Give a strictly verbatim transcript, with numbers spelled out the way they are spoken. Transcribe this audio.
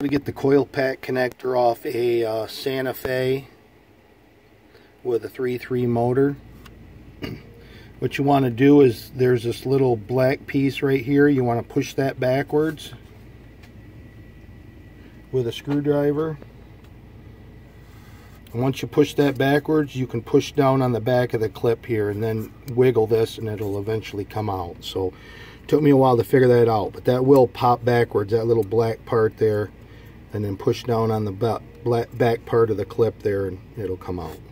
We get the coil pack connector off a uh, Santa Fe with a three three motor. What you want to do is, there's this little black piece right here. You want to push that backwards with a screwdriver. And once you push that backwards, you can push down on the back of the clip here and then wiggle this and it'll eventually come out. So it took me a while to figure that out, but that will pop backwards, that little black part there, and then push down on the back part of the clip there and it'll come out.